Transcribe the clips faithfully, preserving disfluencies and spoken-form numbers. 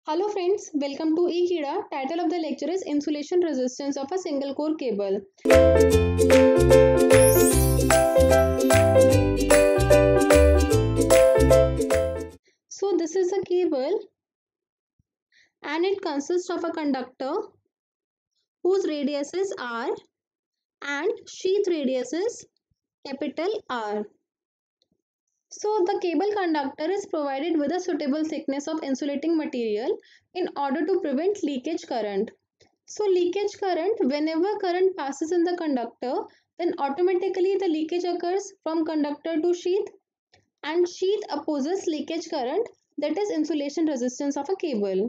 Hello friends, welcome to eKida. Title of the lecture is Insulation Resistance of a Single Core Cable. So this is a cable and it consists of a conductor whose radius is R and sheath radius is capital R. So the cable conductor is provided with a suitable thickness of insulating material in order to prevent leakage current. So leakage current, whenever current passes in the conductor, then automatically the leakage occurs from conductor to sheath, and sheath opposes leakage current, that is insulation resistance of a cable.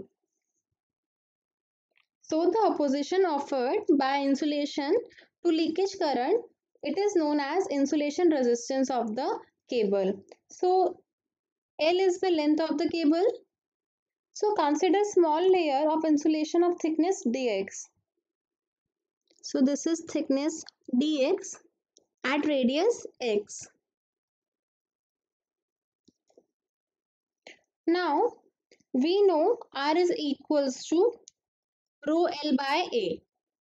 So the opposition offered by insulation to leakage current, it is known as insulation resistance of the cable. So L is the length of the cable. So consider small layer of insulation of thickness dx. So this is thickness dx at radius x. Now we know R is equals to rho L by A,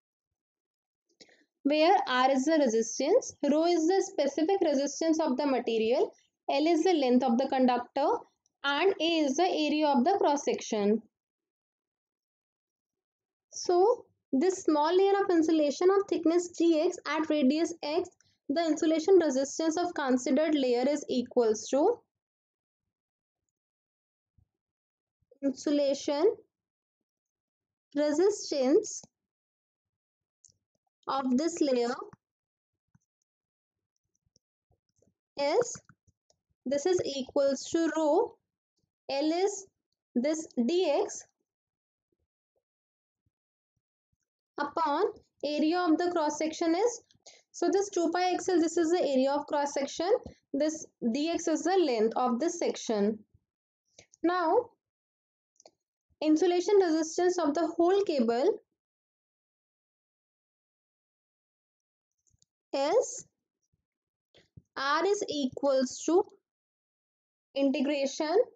where R is the resistance, rho is the specific resistance of the material, L is the length of the conductor, and A is the area of the cross section. So this small layer of insulation of thickness dx at radius x, the insulation resistance of considered layer is equals to insulation resistance of this layer is, this is equals to rho, L is this dx upon area of the cross section is, so this two pi X L, this is the area of cross section, this dx is the length of this section. Now insulation resistance of the whole cable is R is equals to integration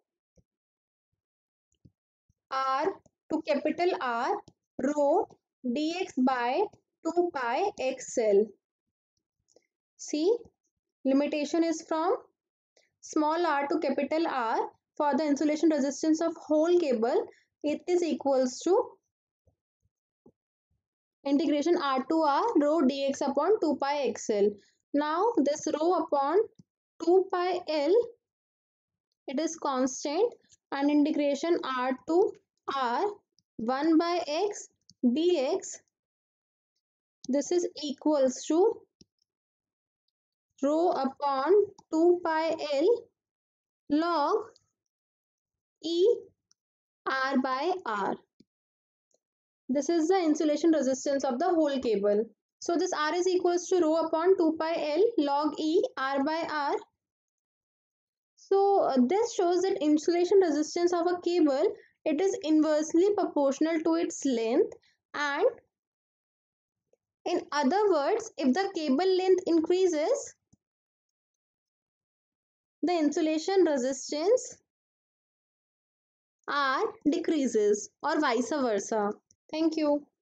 R to capital R rho dx by two pi X L. See, limitation is from small r to capital R. For the insulation resistance of whole cable, it is equals to integration R to R rho dx upon two pi X L. Now this rho upon two pi L, it is constant, and integration R to R one by X dx, this is equals to rho upon two pi L log E R by R. This is the insulation resistance of the whole cable. So this R is equals to rho upon two pi L log E R by R. So uh, this shows that insulation resistance of a cable, it is inversely proportional to its length, and in other words, if the cable length increases, the insulation resistance R decreases, or vice versa. Thank you.